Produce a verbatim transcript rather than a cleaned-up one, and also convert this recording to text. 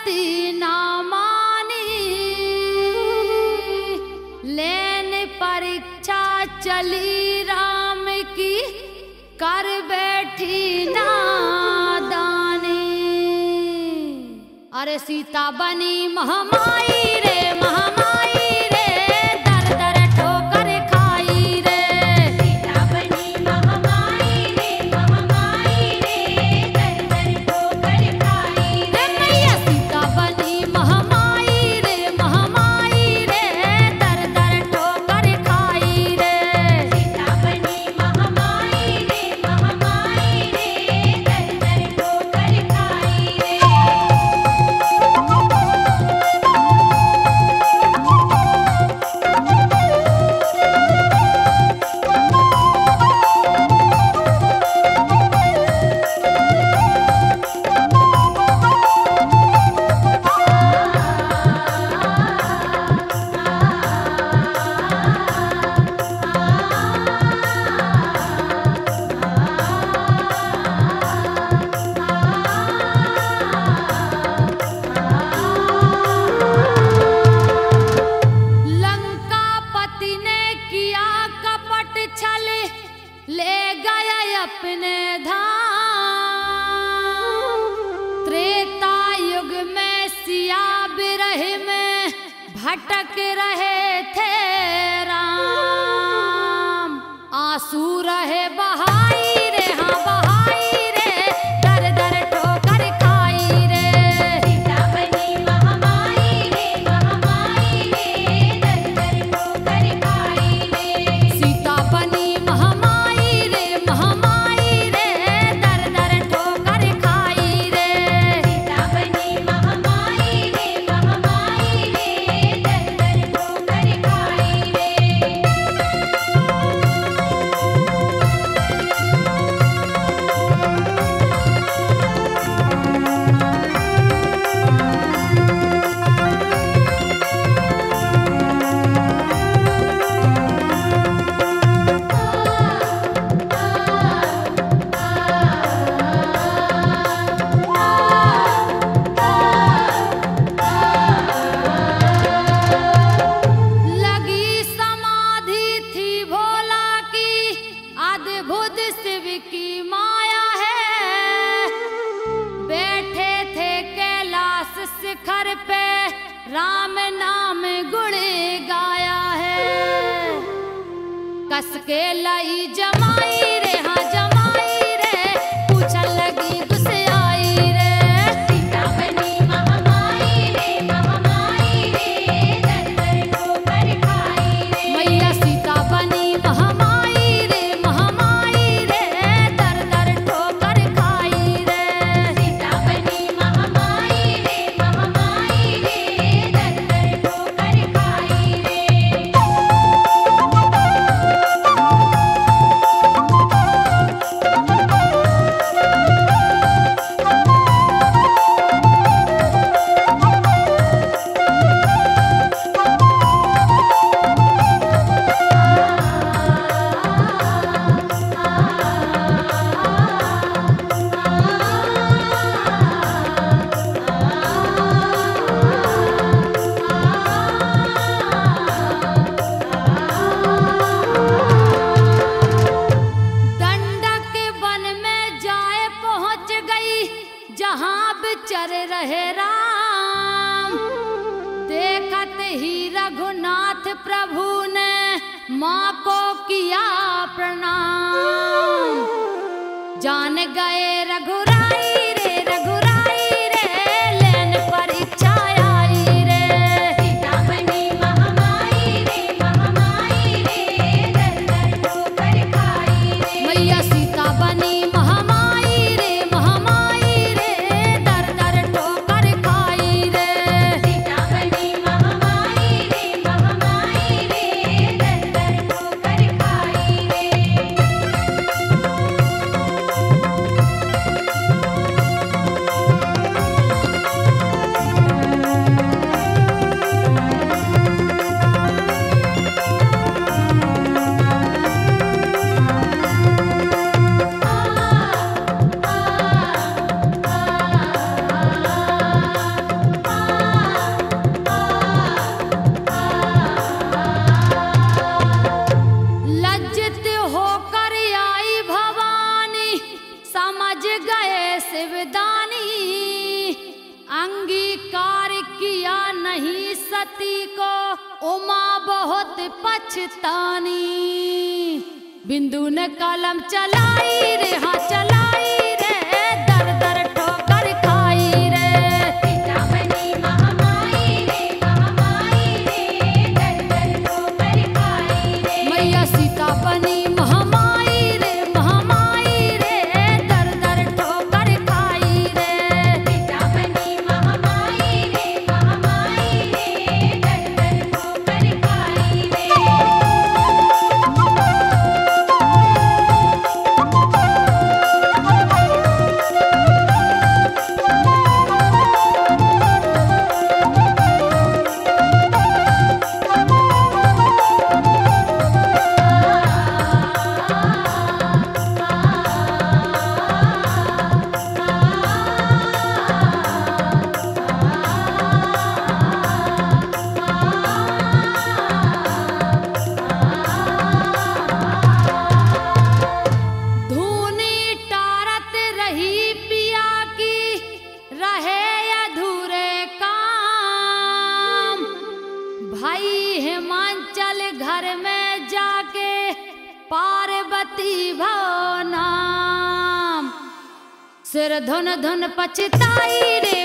सती ना मानी, लेन परीक्षा चली राम की, कर बैठी नादानी। अरे सीता बनी महामाई रे महामाई रे, दर दर ठोकर खाई रे। सीता बनी महामाई रे महामाई रे, दर दर ठोकर खाई रे। मैया सीता बनी महामाई रे महामाई रे, दर दर ठोकर खाई रे। सीता बनी महामाई रे महामाई रे, दर दर ठोकर खाई रे। लंकापति ने किया कपट छल, ले गया अपने धाम। त्रेता युग में सिया बिरह में भटक रहे थे राम। आंसू रहे बहाई रे हाँ बहाई रे, दर दर ठोकर खाई रे। सीता बनी महामाई रे महामाई रे, दर दर ठोकर खाई रे। सीता बनी महामाई रे महामाई रे, दर दर ठोकर खाई रे। सीता बनी महामाई रे महामाई रे, दर दर ठोकर खाई रे। लगी समाधि थी भोला की, अद्भुत शिव की माया है। बैठे थे कैलाश शिखर पे, राम नाम गुण गाया है। कस के लाई जमाई रे हाँ जमाई रे, पूछन लगी गुस्साई रे। सीता बनी महामाई रे महामाई रे, दर दर ठोकर खाई रे। मैया सीता बनी महामाई रे महामाई रे, दर दर ठोकर खाई रे। सीता बनी महामाई रे महामाई रे, दर दर ठोकर खाई रे। दंडक वन में जाए पहुंच गई, जहां बिचर रहे राम। देखत ही रघुनाथ प्रभु ने माँ को किया प्रणाम। जान गए रघुराई रे रघुराई रे, लेन परीक्षा आई रे। सीता बनी महामाई रे महामाई रे, दर दर ठोकर खाई रे। मैया सीता बनी महामाई रे महामाई रे, दर दर ठोकर खाई रे। सीता बनी महामाई रे महामाई रे, दर दर ठोकर खाई रे। अंगीकार किया नहीं सती को उमा बहुत पछतानी। बिंदु ने कलम चलाई रे हाँ चलाई रे दर दर ठोकर खाई रे। सीता बनी महामाई रे महामाई रे दर दर ठोकर खाई रे। मैया सीता बनी महामाई रे महामाई रे दर दर ठोकर खाई रे। सीता बनी महामाई रे महामाई रे दर दर ठोकर खाई रे। धूनी टारत रही पिया की रहे अधूरे काम। भाई हिमांचल घर में जाके पार्वती भव नाम। सिर धुन धुन पछताई रे